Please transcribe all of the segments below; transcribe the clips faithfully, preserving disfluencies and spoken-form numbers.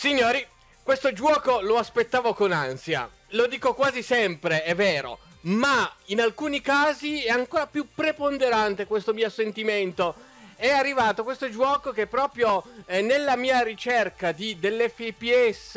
Signori, questo gioco lo aspettavo con ansia. Lo dico quasi sempre, è vero, ma in alcuni casi è ancora più preponderante questo mio sentimento. È arrivato questo gioco che proprio eh, nella mia ricerca di dell'F P S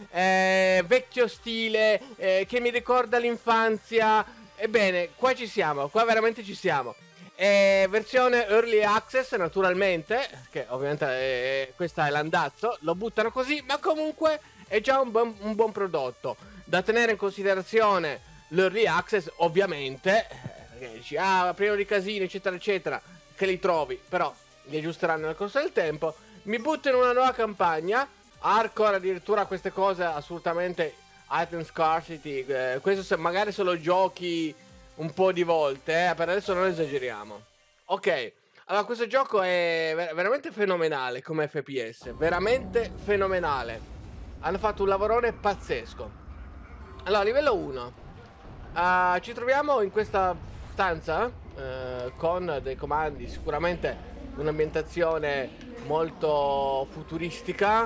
eh, vecchio stile, eh, che mi ricorda l'infanzia. Ebbene, qua ci siamo, qua veramente ci siamo. È versione Early Access, naturalmente, che ovviamente è, questa è l'andazzo, lo buttano così, ma comunque è già un buon, un buon prodotto. Da tenere in considerazione l'Early Access, ovviamente, perché dici, ah, prima di casini, eccetera, eccetera, che li trovi, però li aggiusteranno nel corso del tempo. Mi butto in una nuova campagna, hardcore addirittura, queste cose assolutamente, item scarcity, eh, questo se magari se lo giochi un po' di volte, eh, per adesso non esageriamo. Ok, allora questo gioco è ver veramente fenomenale come F P S, veramente fenomenale. Hanno fatto un lavorone pazzesco. Allora, livello uno. Uh, ci troviamo in questa stanza uh, con dei comandi, sicuramente un'ambientazione molto futuristica.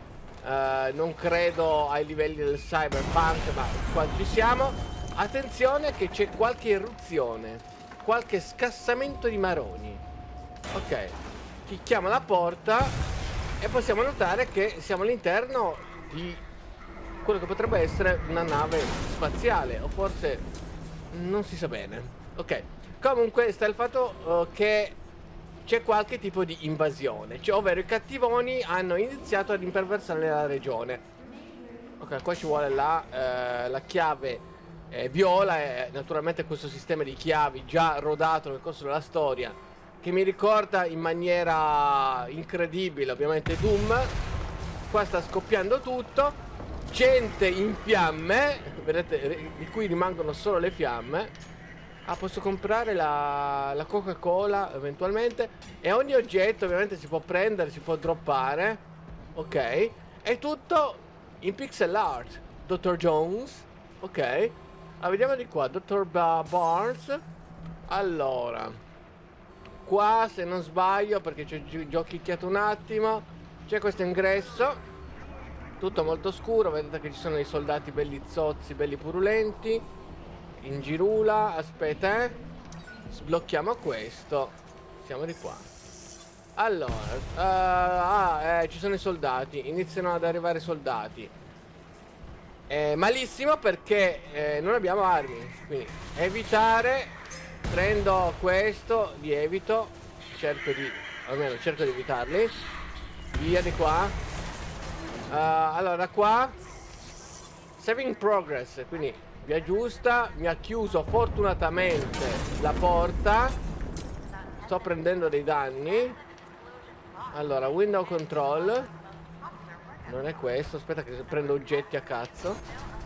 Uh, non credo ai livelli del cyberpunk, ma qua ci siamo. Attenzione che c'è qualche eruzione, qualche scassamento di maroni. Ok, chicchiamo la porta e possiamo notare che siamo all'interno di quello che potrebbe essere una nave spaziale, o forse non si sa bene. Ok, comunque sta il fatto uh, che c'è qualche tipo di invasione, cioè, ovvero i cattivoni hanno iniziato ad imperversare la regione. Ok, qua ci vuole la, eh, la chiave eh, viola, e naturalmente questo sistema di chiavi già rodato nel corso della storia, che mi ricorda in maniera incredibile ovviamente Doom. Qua sta scoppiando tutto, gente in fiamme, vedete, di cui rimangono solo le fiamme. Ah, posso comprare la, la Coca-Cola eventualmente. E ogni oggetto ovviamente si può prendere, si può droppare. Ok, è tutto in pixel art. Dottor Jones. Ok, ah, vediamo di qua, Dottor Barnes. Allora, qua se non sbaglio, perché ci ho chicchiato un attimo, c'è questo ingresso, tutto molto scuro. Vedete che ci sono i soldati belli zozzi, belli purulenti in girula. Aspetta, eh. Sblocchiamo questo. Siamo di qua. Allora, uh, ah, eh, ci sono i soldati. Iniziano ad arrivare i soldati. Eh, malissimo, perché eh, non abbiamo armi. Quindi evitare. Prendo questo, li evito. Cerco di, almeno cerco di evitarli. Via di qua. uh, Allora, da qua saving progress, quindi vi aggiusta. Mi ha chiuso fortunatamente la porta. Sto prendendo dei danni. Allora, window control. Non è questo, aspetta che prendo oggetti a cazzo.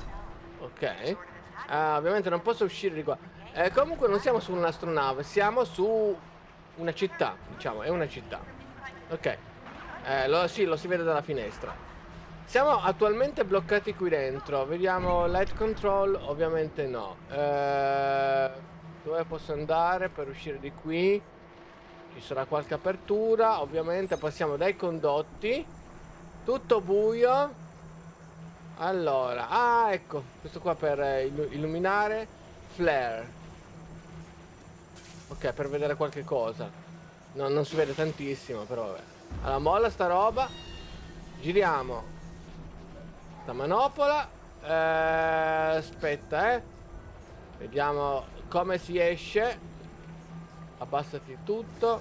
Ok, uh, ovviamente non posso uscire di qua. eh, Comunque non siamo su un'astronave, siamo su una città, diciamo, è una città. Ok, eh, lo, sì, lo si vede dalla finestra. Siamo attualmente bloccati qui dentro. Vediamo light control, ovviamente no. eh, Dove posso andare per uscire di qui? Ci sarà qualche apertura. Ovviamente passiamo dai condotti. Tutto buio. Allora, ah, ecco, questo qua per eh, illuminare. Flare. Ok, per vedere qualche cosa. No, non si vede tantissimo, però vabbè. Allora, molla sta roba. Giriamo sta manopola. eh, Aspetta, eh vediamo come si esce. Abbassati tutto.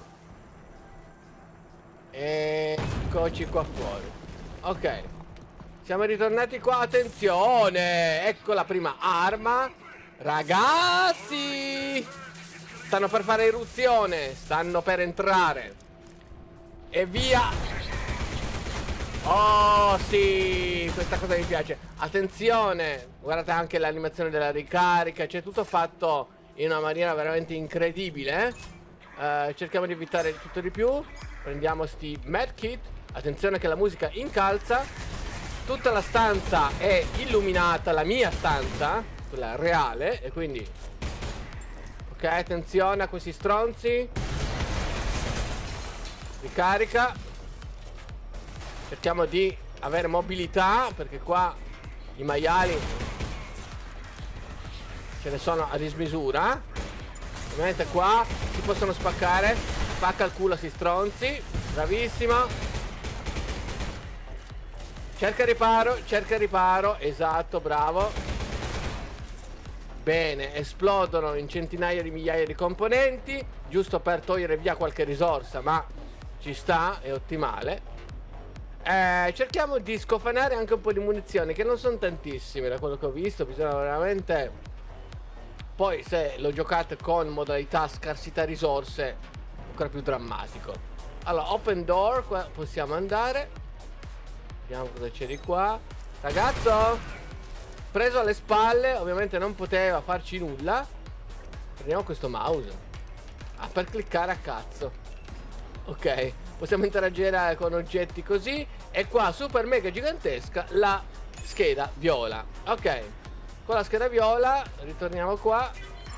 Eccoci qua fuori. Ok, siamo ritornati qua. Attenzione, ecco la prima arma. Ragazzi, stanno per fare eruzione, stanno per entrare. E via. Oh sì, questa cosa mi piace. Attenzione, guardate anche l'animazione della ricarica. C'è tutto fatto in una maniera veramente incredibile. eh? uh, Cerchiamo di evitare tutto di più. Prendiamo sti medkit. Attenzione che la musica incalza. Tutta la stanza è illuminata, la mia stanza, quella reale, e quindi ok, attenzione a questi stronzi. Ricarica. Cerchiamo di avere mobilità, perché qua i maiali ce ne sono a dismisura. Ovviamente qua si possono spaccare. Spacca il culo a sti stronzi. Bravissimo. Cerca riparo, cerca riparo. Esatto, bravo. Bene, esplodono in centinaia di migliaia di componenti, giusto per togliere via qualche risorsa, ma ci sta, è ottimale. Eh, cerchiamo di scofanare anche un po' di munizioni, che non sono tantissime da quello che ho visto. Bisogna veramente... Poi se lo giocate con modalità scarsità risorse, ancora più drammatico. Allora, open door, qua possiamo andare. Vediamo cosa c'è di qua. Ragazzo, preso alle spalle, ovviamente non poteva farci nulla. Prendiamo questo mouse. Ah, per cliccare a cazzo. Ok, possiamo interagire con oggetti così. E qua, super mega gigantesca, la scheda viola. Ok, con la scheda viola, ritorniamo qua.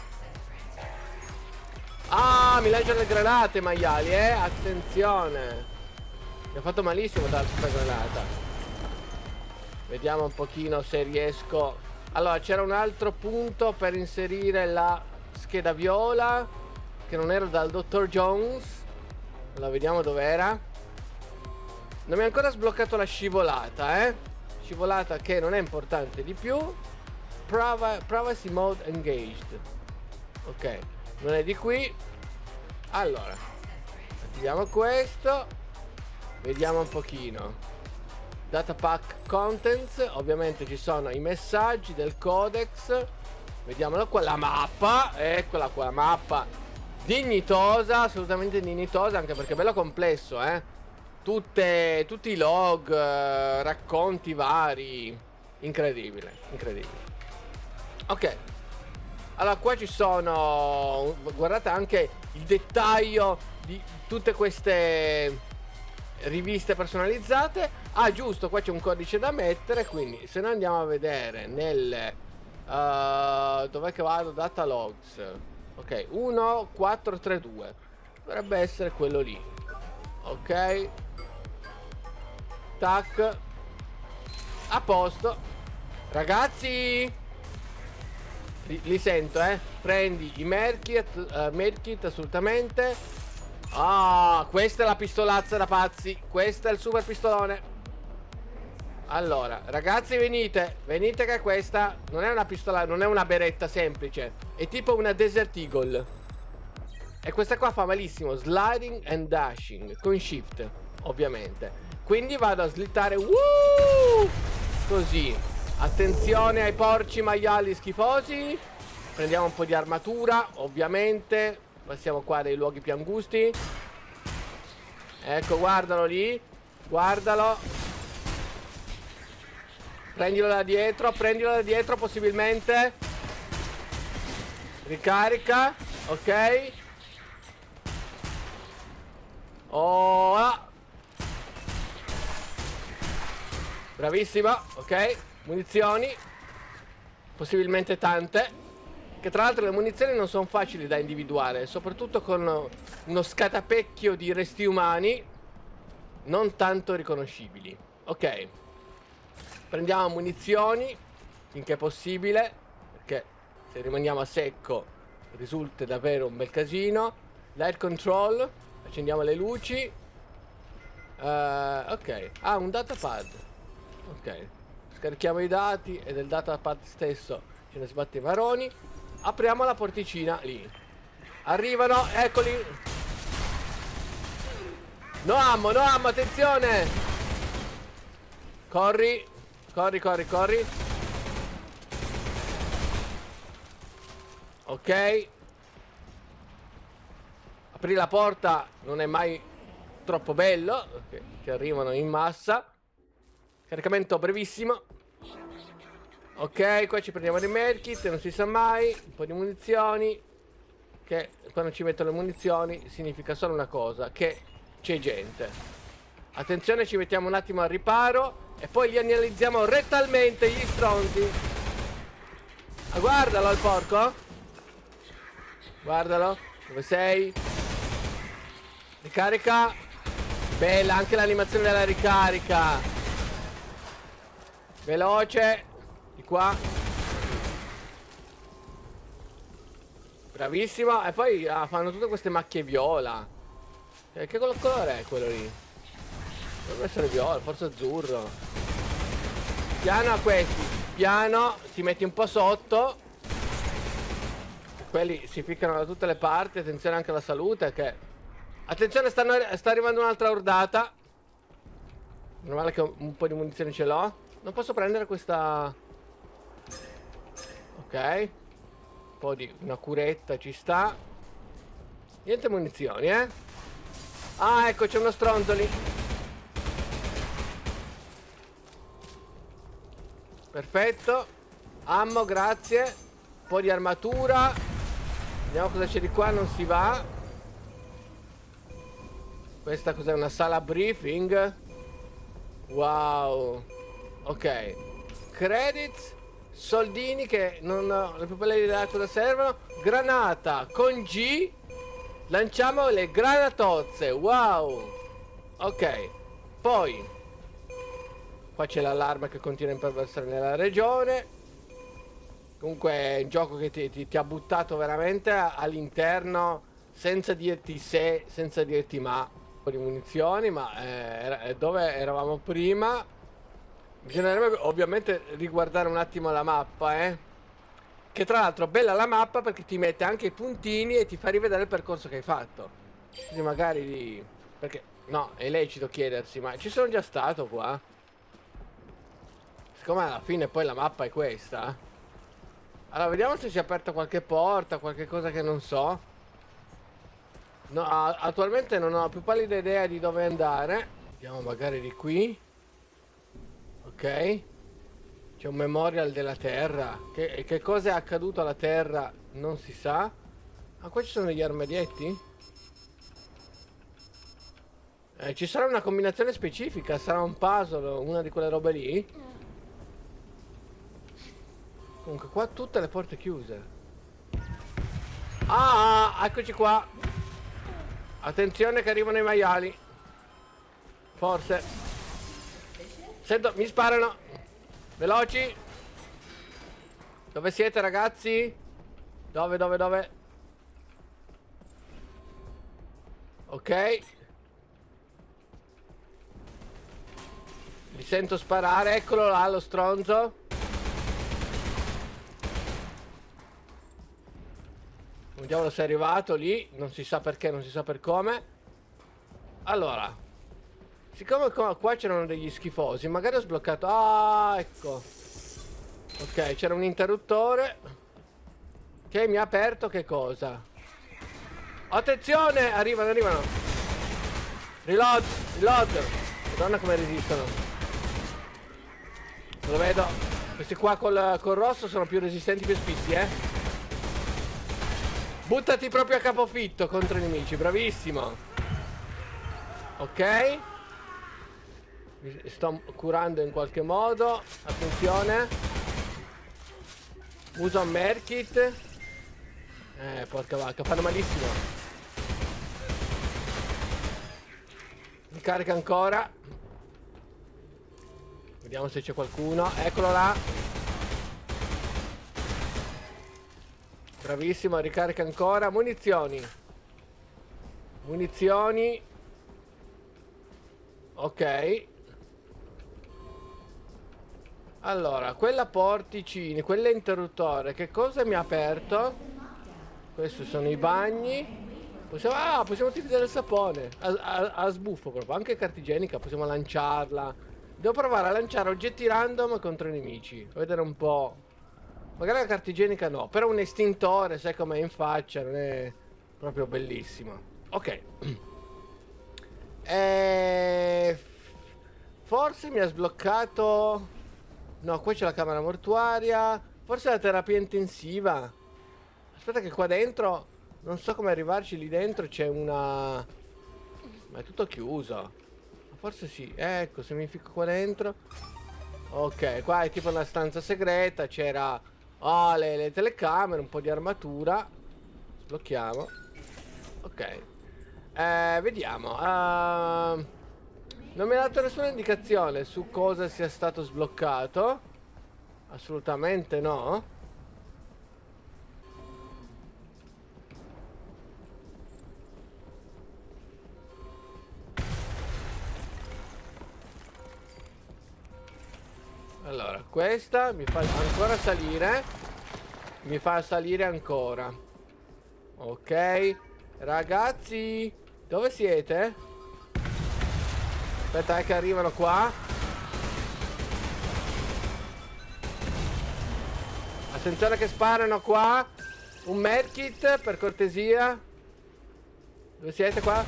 Ah, mi lanciano le granate, maiali, eh. Attenzione. Mi ha fatto malissimo dalla super granata. Vediamo un pochino se riesco. Allora, c'era un altro punto per inserire la scheda viola, che non era dal dottor Jones. Allora, vediamo dov'era. Non mi ha ancora sbloccato la scivolata, eh. Scivolata che non è importante di più. Priva Privacy mode engaged. Ok, non è di qui. Allora, attiviamo questo. Vediamo un pochino. Data pack contents. Ovviamente ci sono i messaggi del codex. Vediamola qua, la mappa. Eccola qua, la mappa dignitosa, assolutamente dignitosa, anche perché è bello complesso, eh. Tutte, tutti i log, eh, racconti vari. Incredibile, incredibile. Ok. Allora qua ci sono, guardate anche il dettaglio di tutte queste riviste personalizzate. Ah, giusto, qua c'è un codice da mettere. Quindi se noi andiamo a vedere nel uh, dov'è che vado? Data logs. Ok, uno quattro tre due dovrebbe essere quello lì. Ok, tac, a posto. Ragazzi, li, li sento, eh. Prendi i medkit, uh, medkit assolutamente. Ah, questa è la pistolazza da pazzi. Questo è il super pistolone. Allora, ragazzi, venite. Venite che questa non è una pistola, non è una beretta semplice. È tipo una Desert Eagle. E questa qua fa malissimo. Sliding and dashing con shift, ovviamente. Quindi vado a slittare. Woo! Così. Attenzione ai porci maiali schifosi. Prendiamo un po' di armatura, ovviamente. Passiamo qua dei luoghi più angusti. Ecco, guardalo lì. Guardalo. Prendilo da dietro, prendilo da dietro possibilmente. Ricarica. Ok. Oh, ah. Bravissima. Ok. Munizioni. Possibilmente tante. Che tra l'altro le munizioni non sono facili da individuare, soprattutto con uno scatapecchio di resti umani non tanto riconoscibili. Ok. Prendiamo munizioni finché è possibile, perché se rimaniamo a secco risulta davvero un bel casino. Light control. Accendiamo le luci. uh, Ok. Ah, un datapad. Ok. Scarichiamo i dati e del datapad stesso ce ne sbatte i maroni. Apriamo la porticina lì. Arrivano, eccoli. No ammo, no ammo, attenzione. Corri. Corri, corri, corri. Ok. Aprire la porta non è mai troppo bello, perché ci arrivano in massa. Caricamento brevissimo. Ok, qua ci prendiamo dei medkit, non si sa mai. Un po' di munizioni. Che quando ci mettono le munizioni significa solo una cosa, che c'è gente. Attenzione, ci mettiamo un attimo al riparo e poi li analizziamo rettalmente gli stronzi. Ah, guardalo il porco. Guardalo. Dove sei? Ricarica. Bella anche l'animazione della ricarica. Veloce. Di qua. Bravissimo. E poi ah, fanno tutte queste macchie viola. Eh, che colore è quello lì? Dovrebbe essere viola, forse azzurro. Piano a questi. Piano. Ti metti un po' sotto. Quelli si ficcano da tutte le parti. Attenzione anche alla salute che... Attenzione, stanno, sta arrivando un'altra ordata. Meno male che un po' di munizioni ce l'ho. Non posso prendere questa... Ok. Un po' di... una curetta ci sta. Niente munizioni, eh. Ah, ecco, c'è uno stronzo lì. Perfetto. Ammo, grazie. Un po' di armatura. Vediamo cosa c'è di qua, non si va. Questa cos'è? Una sala briefing. Wow. Ok. Credits. Soldini che non ho le più belle idee cosa servono. Granata con G. Lanciamo le granatozze. Wow. Ok. Poi qua c'è l'allarme che continua a imperversare nella regione. Comunque è un gioco che ti, ti, ti ha buttato veramente all'interno, senza dirti se, senza dirti ma. Un po' di munizioni, ma eh, era, dove eravamo prima. Bisognerebbe ovviamente riguardare un attimo la mappa, eh. Che tra l'altro bella la mappa perché ti mette anche i puntini e ti fa rivedere il percorso che hai fatto. Quindi magari di... Perché no, è lecito chiedersi, ma ci sono già stato qua? Siccome alla fine poi la mappa è questa. Allora, vediamo se si è aperta qualche porta, qualche cosa che non so. No, attualmente non ho più pallida idea di dove andare. Andiamo magari di qui. Ok. C'è un memorial della Terra. Che, che cosa è accaduto alla Terra non si sa. Ah, qua ci sono degli armadietti? Eh, ci sarà una combinazione specifica. Sarà un puzzle, una di quelle robe lì. Comunque qua tutte le porte chiuse. Ah, ah, eccoci qua. Attenzione che arrivano i maiali. Forse. Sento, mi sparano. Veloci. Dove siete ragazzi? Dove, dove, dove? Ok. Li sento sparare. Eccolo là lo stronzo. Vediamo se è arrivato lì. Non si sa perché, non si sa per come. Allora, siccome qua c'erano degli schifosi, magari ho sbloccato... Ah, ecco. Ok, c'era un interruttore che mi ha aperto che cosa? Attenzione, arrivano, arrivano. Reload, reload. Madonna come resistono. Lo vedo. Questi qua col, col rosso sono più resistenti che spizzi, eh. Buttati proprio a capofitto contro i nemici, bravissimo. Ok. Mi sto curando in qualche modo. Attenzione. Uso un medkit. Eh, porca vacca, fanno malissimo. Mi carica ancora. Vediamo se c'è qualcuno. Eccolo là. Bravissimo, ricarica ancora. Munizioni. Munizioni. Ok. Allora, quella porticini, quell'interruttore, che cosa mi ha aperto? Questi sono i bagni. Possiamo, ah, possiamo utilizzare il sapone. A, a, a sbuffo proprio, anche carta igienica, possiamo lanciarla. Devo provare a lanciare oggetti random contro i nemici. Vedere un po'. Magari la carta igienica no, però un estintore, sai com'è in faccia, non è proprio bellissimo. Ok. E... Forse mi ha sbloccato... No, qua c'è la camera mortuaria. Forse la terapia intensiva. Aspetta che qua dentro... Non so come arrivarci, lì dentro c'è una... Ma è tutto chiuso. Forse sì, ecco, se mi ficco qua dentro... Ok, qua è tipo una stanza segreta, c'era... Oh, le, le telecamere, un po' di armatura. Sblocchiamo. Ok. Eh, vediamo. Uh, Non mi ha dato nessuna indicazione su cosa sia stato sbloccato. Assolutamente no. Allora, questa mi fa ancora salire. Mi fa salire ancora. Ok. Ragazzi, dove siete? Aspetta, è che arrivano qua. Attenzione che sparano qua. Un medkit, per cortesia. Dove siete qua?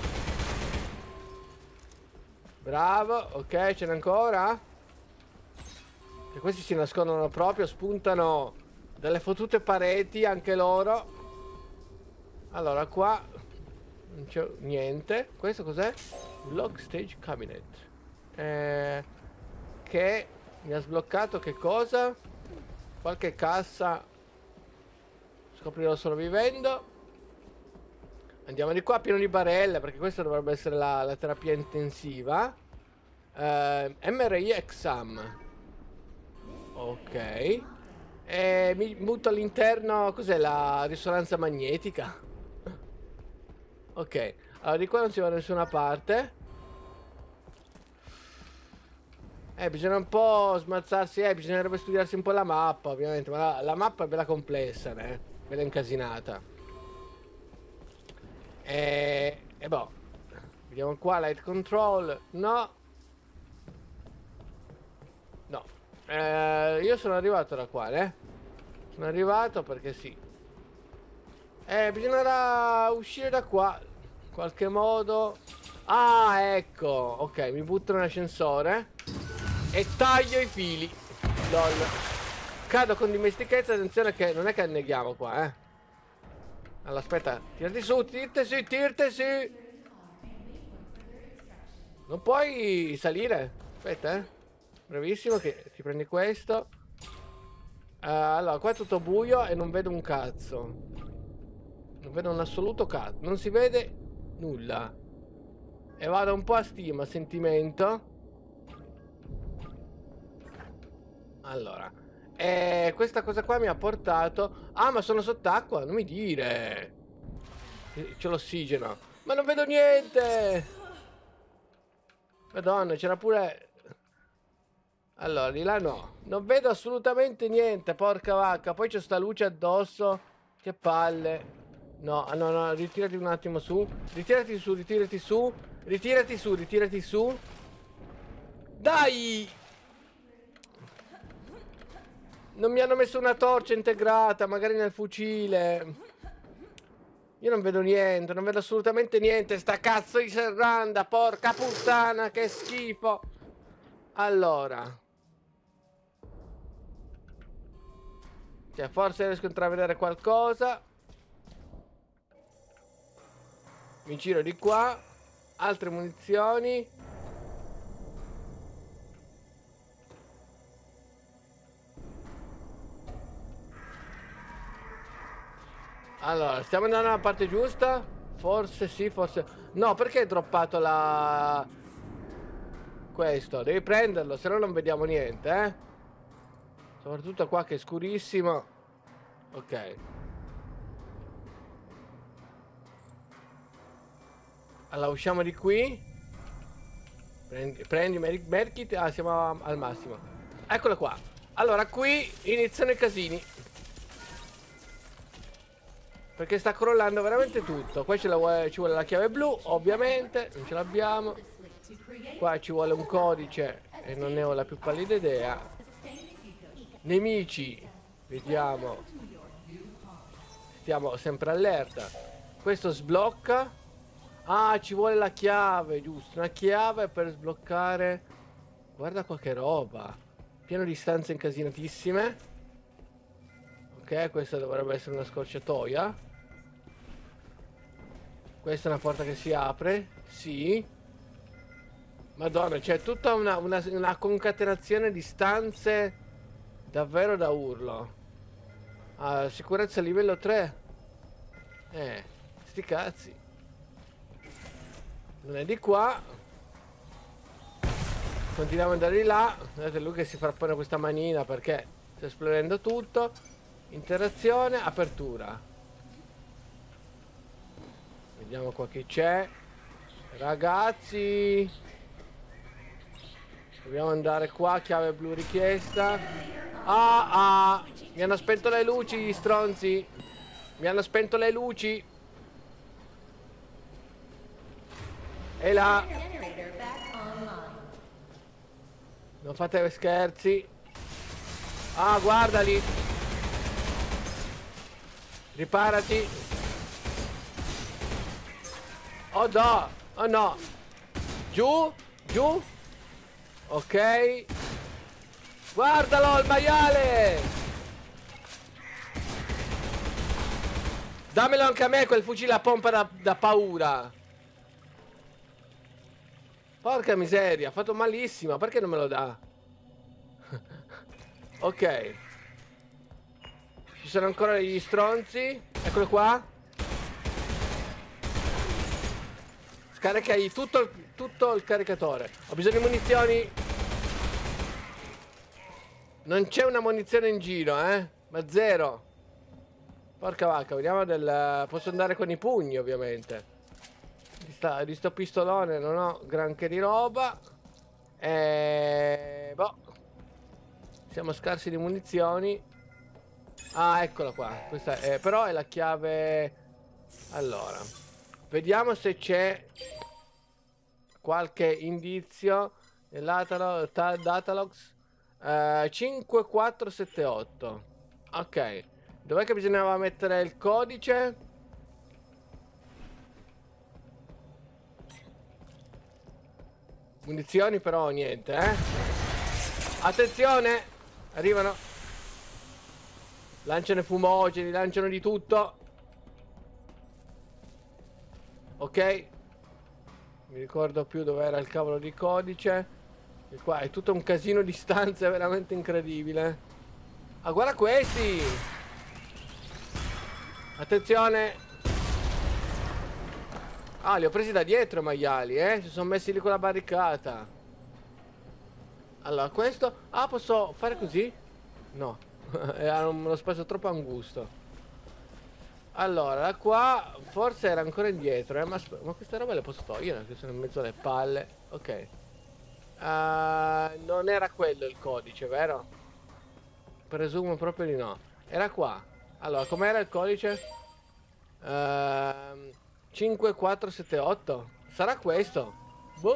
Bravo, ok, ce n'è ancora? E questi si nascondono proprio, spuntano delle fottute pareti anche loro. Allora, qua non c'è niente. Questo cos'è? Log Stage Cabinet. Eh, che mi ha sbloccato che cosa? Qualche cassa. Scoprirò solo vivendo. Andiamo di qua, pieno di barelle, perché questa dovrebbe essere la, la terapia intensiva. eh, M R I exam. Ok. E mi butto all'interno. Cos'è la risonanza magnetica? Ok. Allora di qua non si va da nessuna parte. Eh bisogna un po' smazzarsi. Eh bisognerebbe studiarsi un po' la mappa, ovviamente. Ma la, la mappa è bella complessa, eh. Bella incasinata. E, e boh. Vediamo qua, light control. No. No. Eh, io sono arrivato da qua, eh. Sono arrivato perché sì. Eh, bisognerà uscire da qua. In qualche modo. Ah, ecco. Ok, mi butto nell'ascensore. E taglio i fili. Lol. Cado con dimestichezza. Attenzione che non è che anneghiamo qua, eh. Allora, aspetta. Tirati su, tirati su, tirati su. Non puoi salire. Aspetta, eh. Bravissimo che ti prendi questo. Uh, allora, qua è tutto buio e non vedo un cazzo. Non vedo un assoluto cazzo. Non si vede nulla. E vado un po' a stima, sentimento. Allora. E questa cosa qua mi ha portato... Ah, ma sono sott'acqua, non mi dire. C'è l'ossigeno. Ma non vedo niente. Madonna, c'era pure... Allora, di là no. Non vedo assolutamente niente, porca vacca. Poi c'è sta luce addosso. Che palle. No, no, no, ritirati un attimo su. Ritirati su, ritirati su. Ritirati su, ritirati su. Dai! Non mi hanno messo una torcia integrata, magari nel fucile. Io non vedo niente, non vedo assolutamente niente. Sta cazzo di serranda, porca puttana, che schifo. Allora. Cioè, forse riesco a intravedere qualcosa. Mi giro di qua. Altre munizioni. Allora, stiamo andando nella parte giusta? Forse sì, forse... No, perché hai droppato la... Questo, devi prenderlo, se no non vediamo niente, eh. Soprattutto qua che è scurissimo. Ok. Allora, usciamo di qui. Prendi, prendi Mer Merkit. Ah, siamo al massimo. Eccolo qua. Allora, qui iniziano i casini. Perché sta crollando veramente tutto. Qua ci vuole la chiave blu, ovviamente. Non ce l'abbiamo. Qua ci vuole un codice e non ne ho la più pallida idea. Nemici. Vediamo. Stiamo sempre allerta. Questo sblocca. Ah, ci vuole la chiave, giusto. Una chiave per sbloccare. Guarda qua che roba. Pieno di stanze incasinatissime. Ok, questa dovrebbe essere una scorciatoia. Questa è una porta che si apre. Sì. Madonna, c'è tutta una, una, una concatenazione di stanze davvero da urlo. Ah, sicurezza livello tre. Eh, sti cazzi. Non è di qua. Continuiamo ad andare di là. Vedete lui che si frappone questa manina perché sta esplodendo tutto. Interazione, apertura. Vediamo qua chi c'è. Ragazzi, dobbiamo andare qua. Chiave blu richiesta. Ah ah, mi hanno spento le luci gli stronzi. Mi hanno spento le luci. E là, non fate scherzi. Ah, guardali. Riparati. Oh no, oh no. Giù, giù. Ok. Guardalo il maiale. Dammelo anche a me quel fucile a pompa da, da paura. Porca miseria, ha fatto malissimo. Perché non me lo dà? Ok. Ci sono ancora gli stronzi. Eccolo qua. Scaricai tutto il, tutto il caricatore. Ho bisogno di munizioni. Non c'è una munizione in giro, eh. Ma zero. Porca vacca, vediamo del... Posso andare con i pugni, ovviamente. Di, sta, di sto pistolone non ho granché di roba. E... Boh. Siamo scarsi di munizioni. Ah, eccola qua. Questa è... Però è la chiave... Allora. Vediamo se c'è qualche indizio nell'Datalogs. Uh, cinque quattro sette otto. Ok. Dov'è che bisognava mettere il codice? Munizioni però niente, eh. Attenzione. Arrivano. Lanciano fumogeni, lanciano di tutto. Ok. Mi ricordo più dove era il cavolo di codice. E qua è tutto un casino di stanze veramente incredibile. Ah, guarda questi. Attenzione. Ah, li ho presi da dietro i maiali, eh. Si sono messi lì con la barricata. Allora, questo... Ah, posso fare così? No. Era uno spazio troppo angusto. Allora, da qua forse era ancora indietro, eh? Ma, ma queste robe le posso togliere, che sono in mezzo alle palle. Ok. Uh, non era quello il codice, vero? Presumo proprio di no. Era qua. Allora, com'era il codice? Uh, cinque quattro sette otto. Sarà questo? Boh.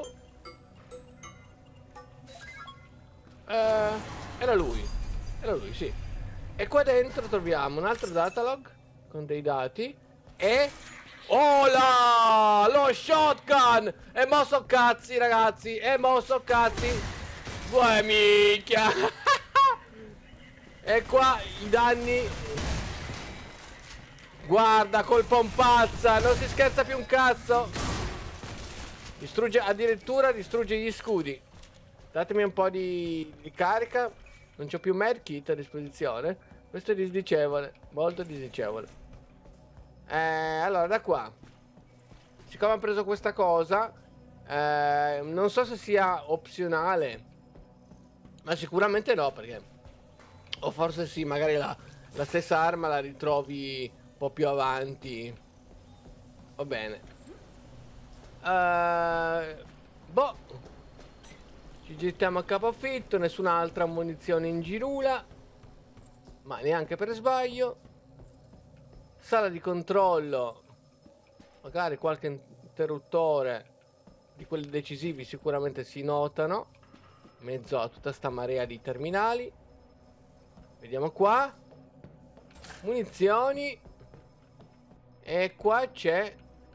Uh, era lui. Era lui, sì. E qua dentro troviamo un altro datalog con dei dati. E... Oh là! Lo shotgun! E mo so cazzi, ragazzi! E mo so cazzi! Uè, minchia! E qua i danni. Guarda, col pompazza! Non si scherza più un cazzo! Distrugge, addirittura distrugge gli scudi. Datemi un po' di, di carica. Non c'ho più medkit a disposizione. Questo è disdicevole, molto disdicevole. Eh, allora, da qua, siccome ho preso questa cosa, eh, non so se sia opzionale, ma sicuramente no, perché o forse sì, magari la, la stessa arma la ritrovi un po' più avanti. Va bene. eh, Boh, ci gettiamo a capofitto. Nessun'altra munizione in girula, ma neanche per sbaglio. Sala di controllo. Magari qualche interruttore di quelli decisivi sicuramente si notano in mezzo a tutta sta marea di terminali. Vediamo qua. Munizioni. E qua c'è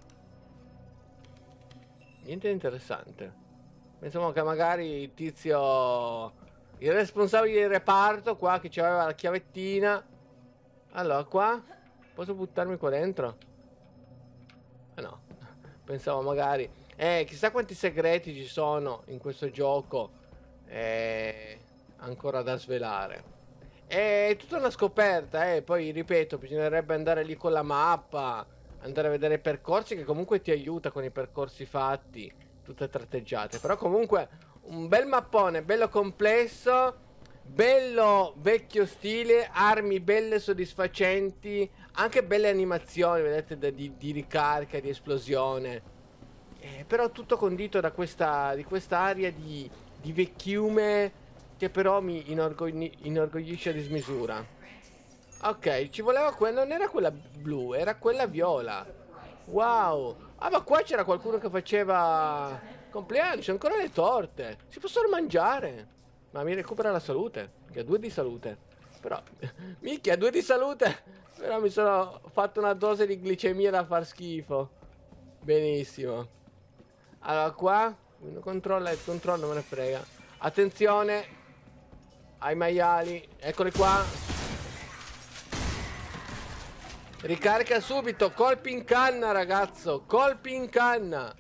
niente di interessante. Pensavo che magari il tizio, il responsabile del reparto qua, che aveva la chiavettina. Allora, qua posso buttarmi qua dentro? Eh no. Pensavo magari... Eh, chissà quanti segreti ci sono in questo gioco. Eh, ancora da svelare. È tutta una scoperta, eh. Poi, ripeto, bisognerebbe andare lì con la mappa, andare a vedere i percorsi, che comunque ti aiuta con i percorsi fatti, tutte tratteggiate. Però comunque un bel mappone, bello complesso, bello vecchio stile, armi belle soddisfacenti, anche belle animazioni, vedete, di, di ricarica, di esplosione. Eh, però tutto condito da questa, di questa aria di, di vecchiume che però mi inorgogli, inorgoglisce a dismisura. Ok, ci voleva quella, non era quella blu, era quella viola. Wow. Ah, ma qua c'era qualcuno che faceva compleanno, c'è ancora le torte. Si possono mangiare. Ma mi recupera la salute, che ha due di salute. Però, minchia, due di salute. Però mi sono fatto una dose di glicemia da far schifo. Benissimo. Allora qua, controlla il controllo, me ne frega. Attenzione ai maiali, eccoli qua. Ricarica subito, colpi in canna ragazzo, colpi in canna.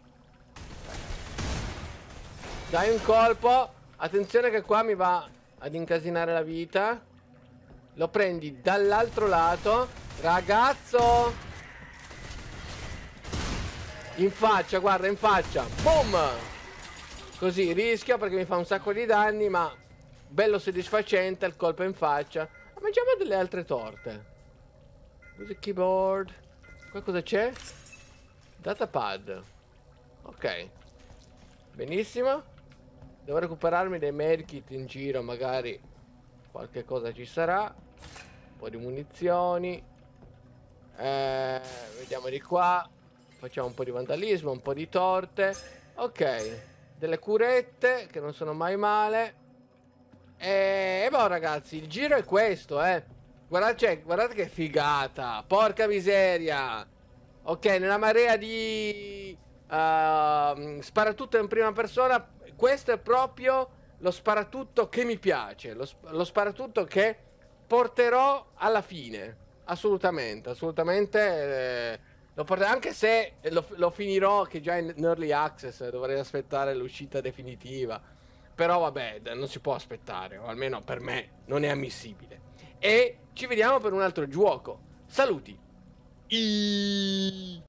Dai un colpo. Attenzione che qua mi va ad incasinare la vita. Lo prendi dall'altro lato. Ragazzo. In faccia, guarda, in faccia. Boom. Così rischio perché mi fa un sacco di danni, ma bello soddisfacente il colpo in faccia. Mangiamo delle altre torte. Music keyboard. Qua cosa c'è? Datapad. Ok. Benissimo. Devo recuperarmi dei medkit in giro, magari qualche cosa ci sarà. Un po' di munizioni. Eh, vediamo di qua. Facciamo un po' di vandalismo, un po' di torte. Ok. Delle curette che non sono mai male. E, e boh ragazzi, il giro è questo, eh. Guardate, cioè, guardate che figata. Porca miseria. Ok, nella marea di uh, sparatutto in prima persona, questo è proprio lo sparatutto che mi piace. Lo, lo sparatutto che porterò alla fine. Assolutamente, assolutamente. Eh, lo porterò, anche se lo, lo finirò che già in early access. Dovrei aspettare l'uscita definitiva. Però vabbè, non si può aspettare, o almeno per me non è ammissibile. E ci vediamo per un altro gioco. Saluti. I